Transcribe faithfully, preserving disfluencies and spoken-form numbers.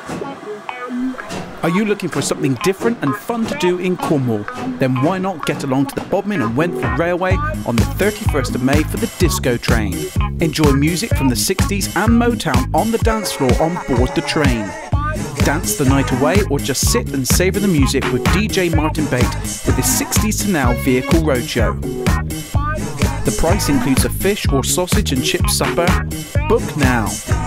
Are you looking for something different and fun to do in Cornwall? Then why not get along to the Bodmin and Wentford Railway on the thirty-first of May for the Disco Train. Enjoy music from the sixties and Motown on the dance floor on board the train. Dance the night away or just sit and savour the music with D J Martin Bate with his sixties to now vehicle roadshow. The price includes a fish or sausage and chip supper. Book now.